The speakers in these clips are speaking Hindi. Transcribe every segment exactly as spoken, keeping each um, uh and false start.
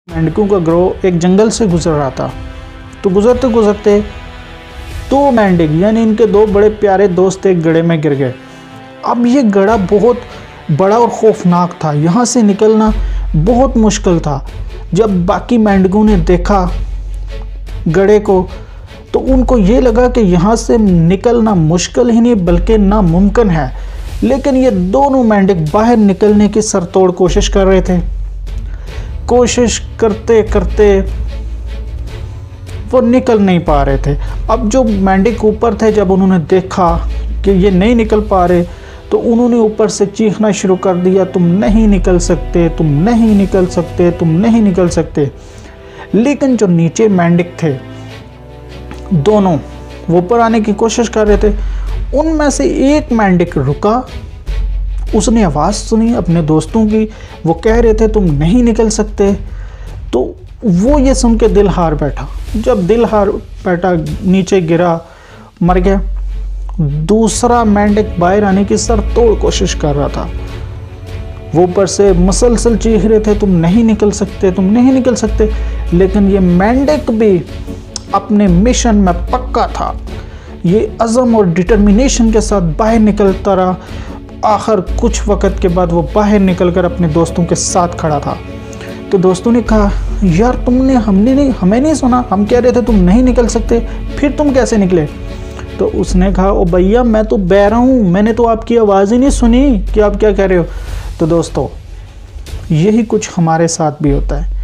मेंढकों का ग्रोह एक जंगल से गुजर रहा था। तो गुजरते गुजरते दो मेंढक यानी इनके दो बड़े प्यारे दोस्त एक गड्ढे में गिर गए। अब ये गड्ढा बहुत बड़ा और खौफनाक था, यहाँ से निकलना बहुत मुश्किल था। जब बाकी मेंढकों ने देखा गड्ढे को तो उनको ये लगा कि यहाँ से निकलना मुश्किल ही नहीं बल्कि नामुमकिन है। लेकिन ये दोनों मेंढक बाहर निकलने की सरतोड़ कोशिश कर रहे थे। कोशिश करते करते वो निकल नहीं पा रहे थे। अब जो मेंढक ऊपर थे, जब उन्होंने देखा कि ये नहीं निकल पा रहे तो उन्होंने ऊपर से चीखना शुरू कर दिया, तुम नहीं निकल सकते, तुम नहीं निकल सकते, तुम नहीं निकल सकते। लेकिन जो नीचे मेंढक थे दोनों, वो ऊपर आने की कोशिश कर रहे थे। उनमें से एक मेंढक रुका, उसने आवाज़ सुनी अपने दोस्तों की, वो कह रहे थे तुम नहीं निकल सकते। तो वो ये सुन के दिल हार बैठा। जब दिल हार बैठा, नीचे गिरा, मर गया। दूसरा मेंढक बाहर आने की सरतोड़ कोशिश कर रहा था। वो ऊपर से मसलसल चीख रहे थे तुम नहीं निकल सकते, तुम नहीं निकल सकते। लेकिन ये मेंढक भी अपने मिशन में पक्का था। ये अज़म और डिटर्मिनेशन के साथ बाहर निकलता रहा। आखिर कुछ वक़्त के बाद वो बाहर निकलकर अपने दोस्तों के साथ खड़ा था। तो दोस्तों ने कहा, यार तुमने हमने नहीं हमें नहीं सुना, हम कह रहे थे तुम नहीं निकल सकते, फिर तुम कैसे निकले? तो उसने कहा, ओ भैया मैं तो बहरा हूँ, मैंने तो आपकी आवाज़ ही नहीं सुनी कि आप क्या कह रहे हो। तो दोस्तों यही कुछ हमारे साथ भी होता है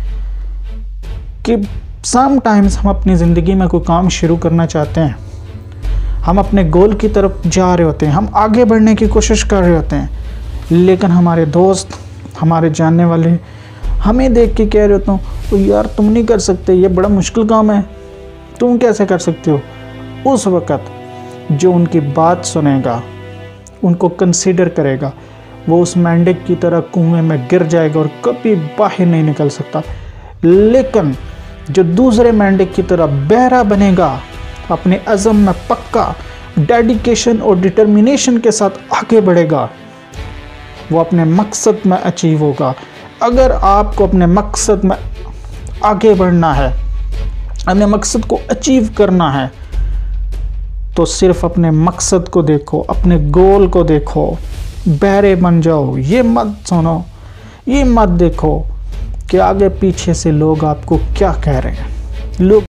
कि समटाइम्स हम अपनी ज़िंदगी में कोई काम शुरू करना चाहते हैं, हम अपने गोल की तरफ जा रहे होते हैं, हम आगे बढ़ने की कोशिश कर रहे होते हैं, लेकिन हमारे दोस्त, हमारे जानने वाले हमें देख के कह रहे होते हैं, तो यार तुम नहीं कर सकते, ये बड़ा मुश्किल काम है, तुम कैसे कर सकते हो। उस वक़्त जो उनकी बात सुनेगा, उनको कंसीडर करेगा, वो उस मेंढक की तरह कुएं में गिर जाएगा और कभी बाहर नहीं निकल सकता। लेकिन जो दूसरे मेंढक की तरह बहरा बनेगा, अपने अज़म में पक्का, डेडिकेशन और डिटर्मिनेशन के साथ आगे बढ़ेगा, वो अपने मकसद में अचीव होगा। अगर आपको अपने मकसद में आगे बढ़ना है, अपने मकसद को अचीव करना है, तो सिर्फ अपने मकसद को देखो, अपने गोल को देखो, बहरे बन जाओ। ये मत सुनो, ये मत देखो कि आगे पीछे से लोग आपको क्या कह रहे हैं। लोग